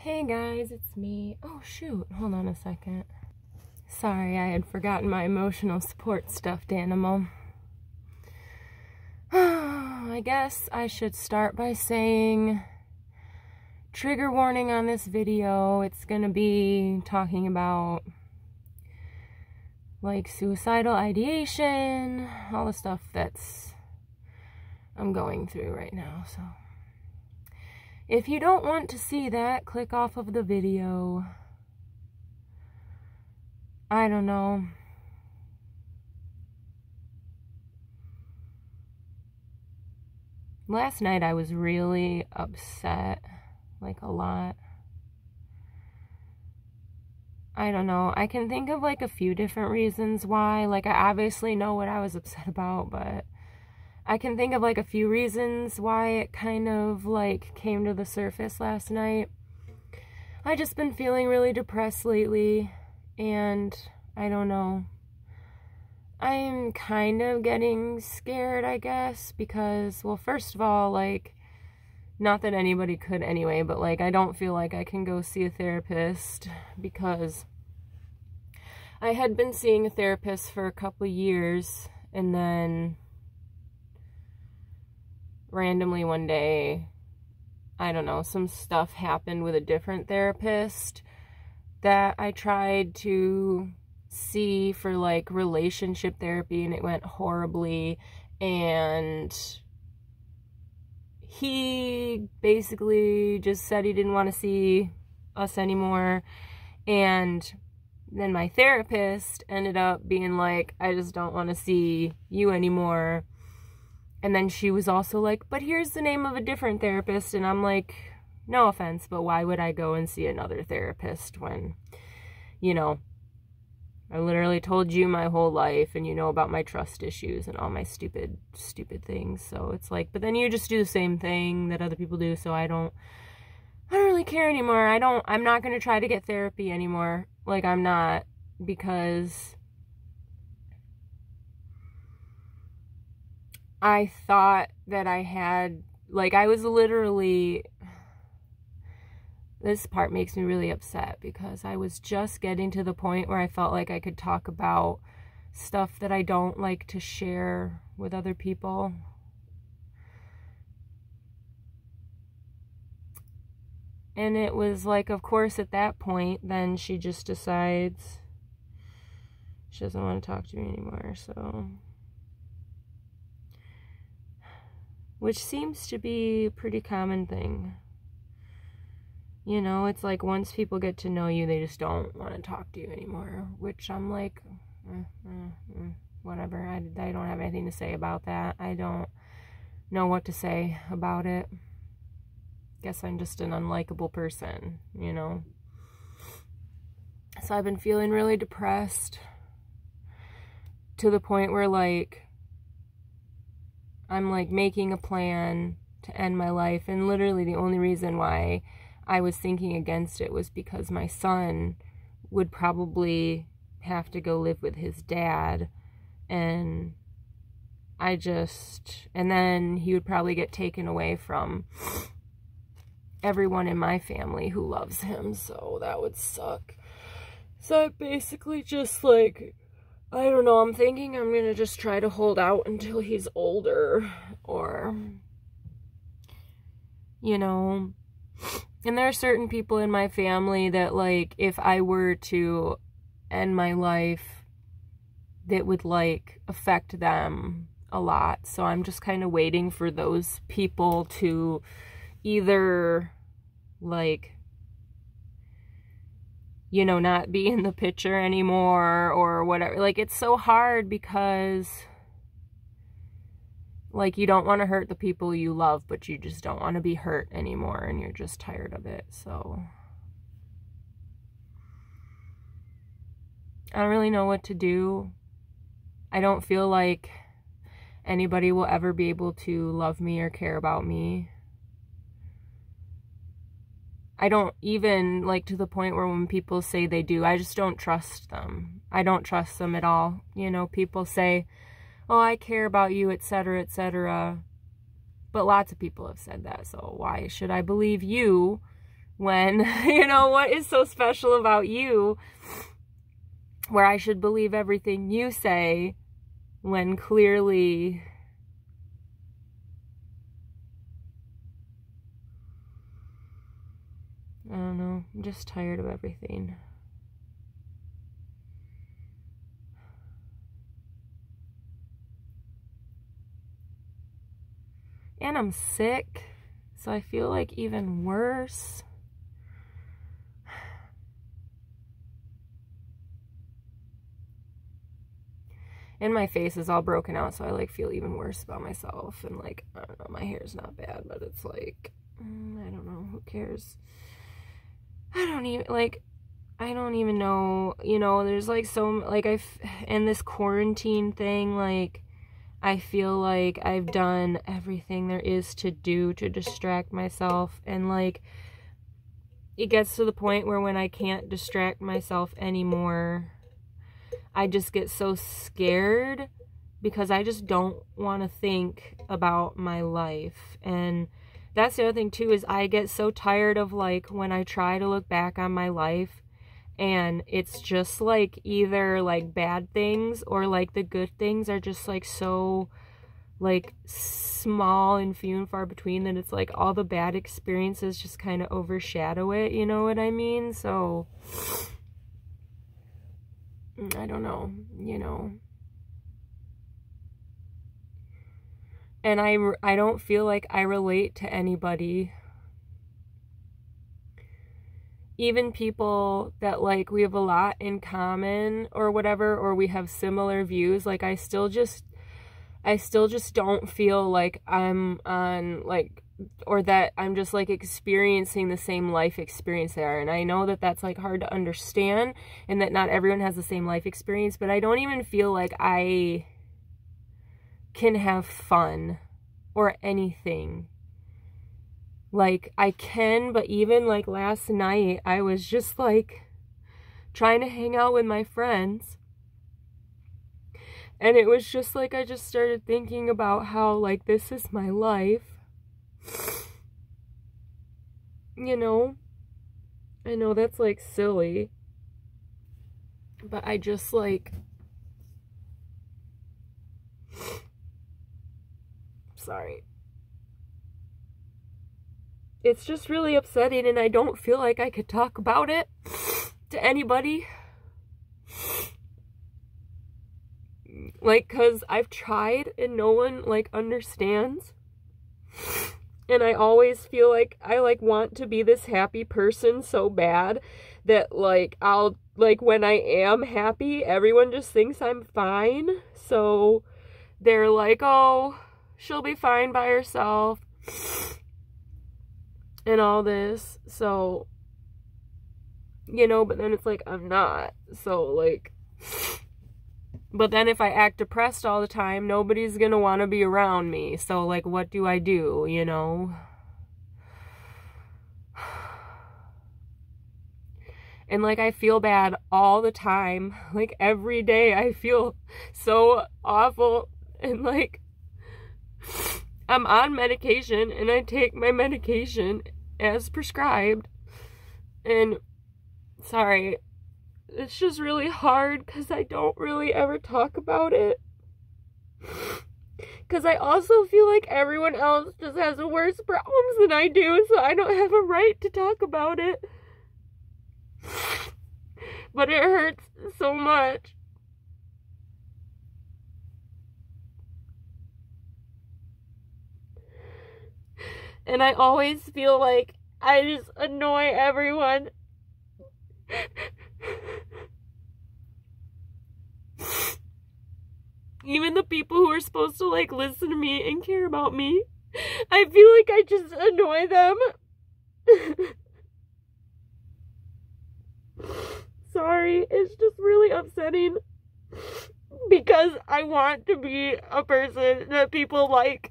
Hey guys, it's me. Oh shoot, hold on a second. Sorry, I had forgotten my emotional support stuffed animal. I guess I should start by saying, trigger warning on this video. It's gonna be talking about like suicidal ideation, all the stuff that's I'm going through right now, so if you don't want to see that, click off of the video. I don't know. Last night I was really upset, like a lot. I don't know. I can think of like a few different reasons why. Like I obviously know what I was upset about, but I can think of like a few reasons why it kind of like came to the surface last night. I just been feeling really depressed lately, and I don't know. I'm kind of getting scared, I guess, because, well, first of all, like, not that anybody could anyway, but like I don't feel like I can go see a therapist because I had been seeing a therapist for a couple years, and then randomly one day, I don't know, some stuff happened with a different therapist that I tried to see for like relationship therapy, and it went horribly, and he basically just said he didn't want to see us anymore, and then my therapist ended up being like, I just don't want to see you anymore. And then she was also like, but here's the name of a different therapist. And I'm like, no offense, but why would I go and see another therapist when, you know, I literally told you my whole life, and you know about my trust issues and all my stupid things. So it's like, but then you just do the same thing that other people do. So I don't really care anymore. I'm not going to try to get therapy anymore. Like, I'm not, because I thought that I had, like, I was literally, this part makes me really upset because I was just getting to the point where I felt like I could talk about stuff that I don't like to share with other people. And it was like, of course, at that point, then she just decides she doesn't want to talk to me anymore, so. Which seems to be a pretty common thing. You know, it's like once people get to know you, they just don't want to talk to you anymore. Which I'm like, whatever. I don't have anything to say about that. I don't know what to say about it. Guess I'm just an unlikable person, you know. So I've been feeling really depressed to the point where, like, I'm like making a plan to end my life, and literally the only reason why I was thinking against it was because my son would probably have to go live with his dad, and and then he would probably get taken away from everyone in my family who loves him, so that would suck. So I basically just like, I don't know, I'm thinking I'm gonna just try to hold out until he's older, or, you know, and there are certain people in my family that, like, if I were to end my life, that would, like, affect them a lot, so I'm just kind of waiting for those people to either, like, you know, not be in the picture anymore or whatever. Like, it's so hard because, like, you don't want to hurt the people you love, but you just don't want to be hurt anymore, and you're just tired of it. So I don't really know what to do. I don't feel like anybody will ever be able to love me or care about me. I don't even, like, to the point where when people say they do, I just don't trust them. I don't trust them at all. You know, people say, oh, I care about you, etc., etc. But lots of people have said that, so why should I believe you when, you know, what is so special about you where I should believe everything you say when clearly I don't know, I'm just tired of everything. And I'm sick, so I feel like even worse. And my face is all broken out, so I like feel even worse about myself. And like, I don't know, my hair's not bad, but it's like, I don't know, who cares? I don't even know, you know, there's like so, like and this quarantine thing, like, I feel like I've done everything there is to do to distract myself, and like, it gets to the point where when I can't distract myself anymore, I just get so scared because I just don't want to think about my life. And that's the other thing too, is I get so tired of like when I try to look back on my life and it's just like either like bad things or like the good things are just like so like small and few and far between that it's like all the bad experiences just kind of overshadow it, you know what I mean? So I don't know, you know. And I don't feel like I relate to anybody. Even people that like we have a lot in common or whatever, or we have similar views, like I still just don't feel like I'm on like, or that I'm just like experiencing the same life experience they are. And I know that that's like hard to understand and that not everyone has the same life experience, but I don't even feel like I can have fun or anything. Like I can, but even like last night I was just like trying to hang out with my friends, and it was just like I just started thinking about how like this is my life, you know. I know that's like silly, but I just like, sorry, it's just really upsetting, and I don't feel like I could talk about it to anybody. Like, cause I've tried and no one like understands. And I always feel like I like want to be this happy person so bad that like I'll like when I am happy, everyone just thinks I'm fine. So they're like, oh, she'll be fine by herself and all this. So, you know, but then it's like I'm not. So like, but then if I act depressed all the time, nobody's gonna want to be around me. So like, what do I do, you know? And like, I feel bad all the time. Like every day I feel so awful, and like I'm on medication and I take my medication as prescribed. And sorry, it's just really hard because I don't really ever talk about it. Because I also feel like everyone else just has worse problems than I do, so I don't have a right to talk about it. But it hurts so much. And I always feel like I just annoy everyone. Even the people who are supposed to like listen to me and care about me, I feel like I just annoy them. Sorry, it's just really upsetting because I want to be a person that people like.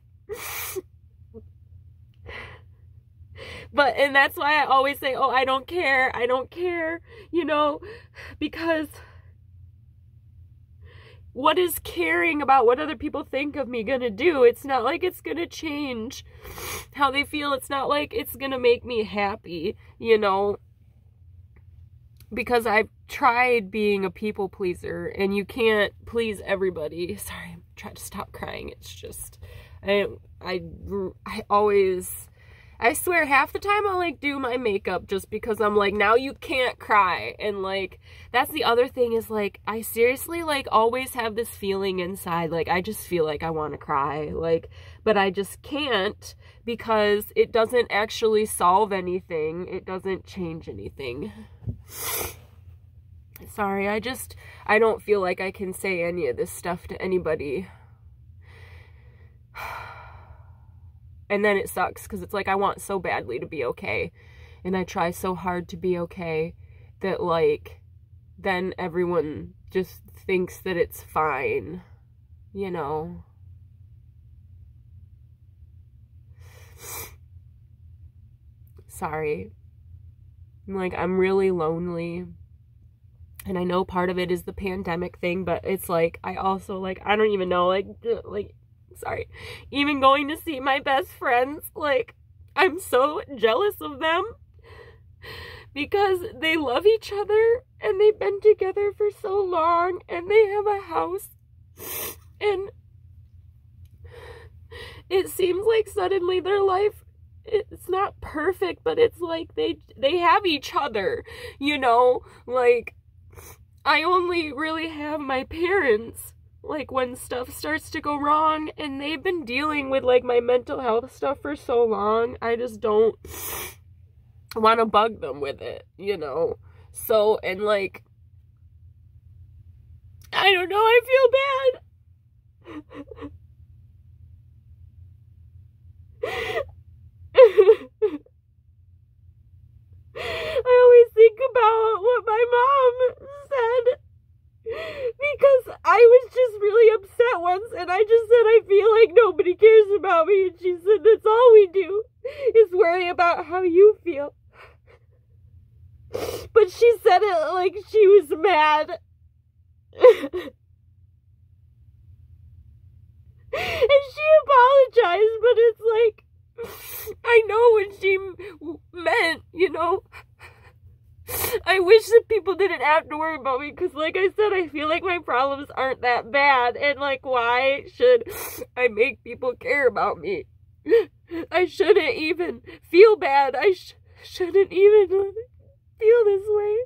But, and that's why I always say, oh, I don't care, you know, because what is caring about what other people think of me gonna do? It's not like it's gonna change how they feel. It's not like it's gonna make me happy, you know? Because I've tried being a people pleaser, and you can't please everybody. Sorry, I'm trying to stop crying. It's just, I swear half the time I'll like do my makeup just because I'm like, now you can't cry. And like, that's the other thing is like, I seriously like always have this feeling inside. Like, I just feel like I want to cry. Like, but I just can't because it doesn't actually solve anything. It doesn't change anything. Sorry, I don't feel like I can say any of this stuff to anybody. And then it sucks because it's like I want so badly to be okay. And I try so hard to be okay that like then everyone just thinks that it's fine, you know? Sorry. Like, I'm really lonely. And I know part of it is the pandemic thing, but it's like, I also, like, I don't even know, like, sorry, even going to see my best friends, like, I'm so jealous of them because they love each other and they've been together for so long and they have a house, and it seems like suddenly their life, it's not perfect, but it's like they have each other, you know? Like, I only really have my parents, like, when stuff starts to go wrong, and they've been dealing with, like, my mental health stuff for so long, I just don't want to bug them with it, you know? So, and, like, I don't know, I feel bad. I always think about what my mom said, because I was just really upset once, and I just said, I feel like nobody cares about me, and she said, that's all we do, is worry about how you feel. But she said it like she was mad. And she apologized, but it's like, I know what she meant, you know? I wish that people didn't have to worry about me, because like I said, I feel like my problems aren't that bad, and like, why should I make people care about me? I shouldn't even feel bad. I shouldn't even feel this way.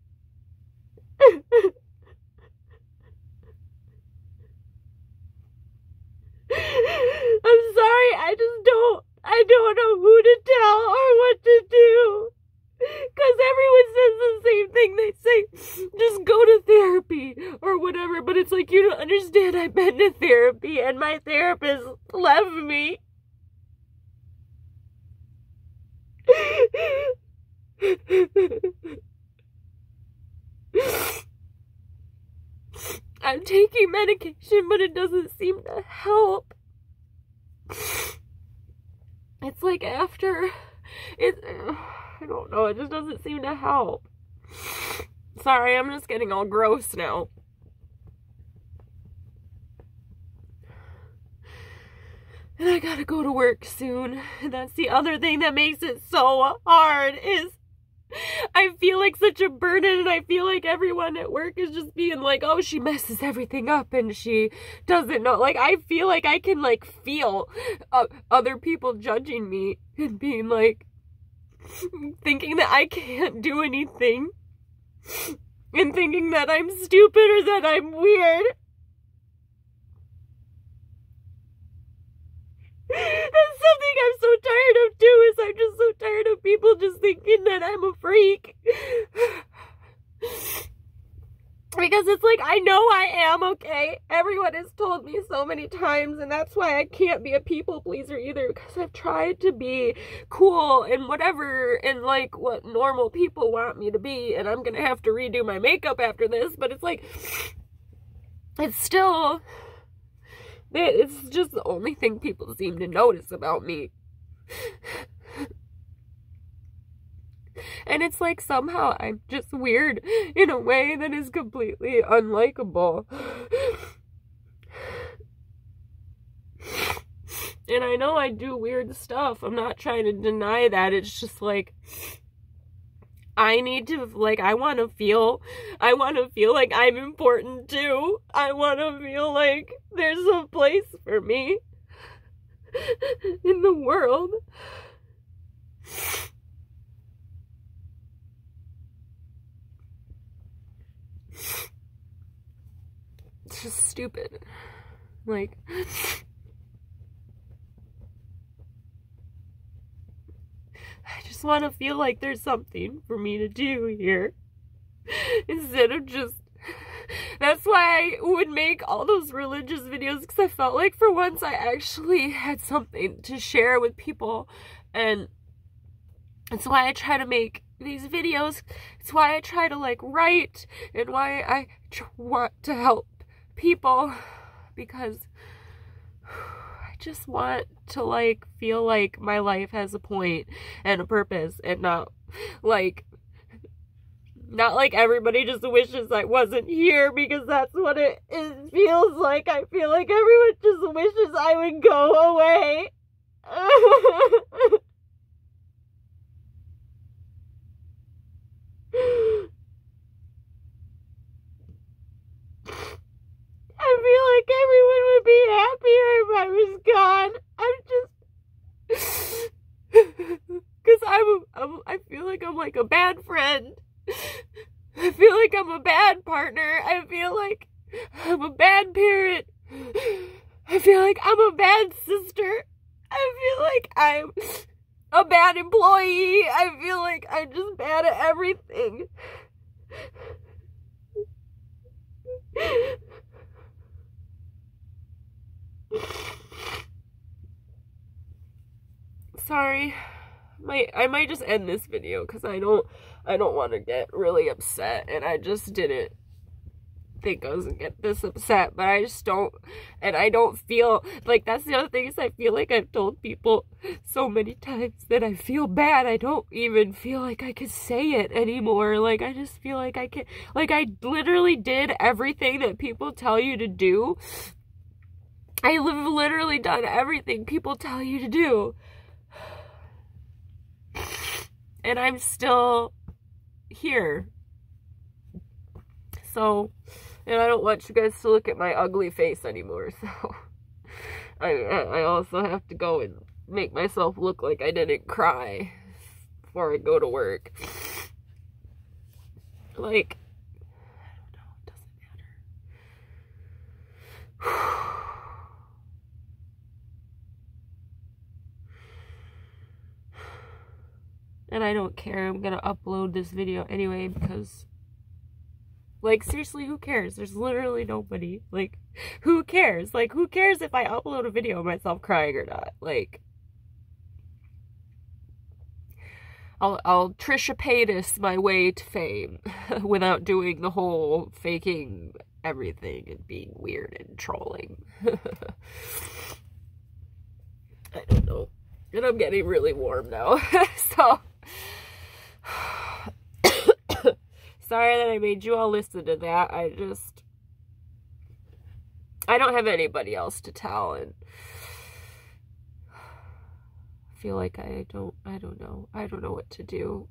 I'm sorry, I don't know who to tell or what to do. Because everyone says the same thing. They say, just go to therapy or whatever. But it's like, you don't understand. I've been to therapy and my therapist left me. I'm taking medication, but it doesn't seem to help. It's like after it, I don't know, it just doesn't seem to help. Sorry, I'm just getting all gross now. And I gotta go to work soon. And that's the other thing that makes it so hard, is I feel like such a burden, and I feel like everyone at work is just being like, oh, she messes everything up and she doesn't know. Like, I feel like I can, like, feel other people judging me and being like, thinking that I can't do anything and thinking that I'm stupid or that I'm weird. That's something I'm so tired of too, is I'm just so tired of people just thinking that I'm a freak. Because it's like, I know I am, okay? Everyone has told me so many times, and that's why I can't be a people pleaser either, because I've tried to be cool and whatever, and like what normal people want me to be, and I'm gonna have to redo my makeup after this, but it's like, it's still... it's just the only thing people seem to notice about me. And it's like somehow I'm just weird in a way that is completely unlikable. And I know I do weird stuff. I'm not trying to deny that. It's just like, I need to, like, I want to feel like I'm important too. I want to feel like there's a place for me in the world. It's just stupid. Like, I just want to feel like there's something for me to do here. Instead of just... That's why I would make all those religious videos, because I felt like for once I actually had something to share with people. And that's why I try to make these videos. It's why I try to, like, write, and why I want to help people, because I just want to, like, feel like my life has a point and a purpose, and not like everybody just wishes I wasn't here, because that's what it feels like. I feel like everyone just wishes I would go away. I feel like everyone would be happier if I was gone. Because I feel like I'm like a bad friend. I feel like I'm a bad partner. I feel like I'm a bad parent. I feel like I'm a bad sister. I feel like I'm a bad employee. I feel like I'm just bad at everything. Sorry. I might just end this video, because I don't want to get really upset, and I just didn't think I was gonna get this upset, but I just don't, and I don't feel like, that's the other thing, is I feel like I've told people so many times that I feel bad. I don't even feel like I can say it anymore. Like, I just feel like I can, like, I literally did everything that people tell you to do. I've literally done everything people tell you to do. And I'm still here. So, and I don't want you guys to look at my ugly face anymore. So, I also have to go and make myself look like I didn't cry before I go to work. Like, I don't know, it doesn't matter. And I don't care. I'm gonna upload this video anyway, because, like, seriously, who cares? There's literally nobody. Like, who cares? Like, who cares if I upload a video of myself crying or not? Like, I'll Trisha Paytas my way to fame without doing the whole faking everything and being weird and trolling. I don't know. And I'm getting really warm now. So, sorry that I made you all listen to that. I don't have anybody else to tell, and I feel like I don't know what to do.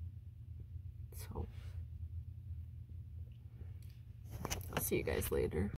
So, I'll see you guys later.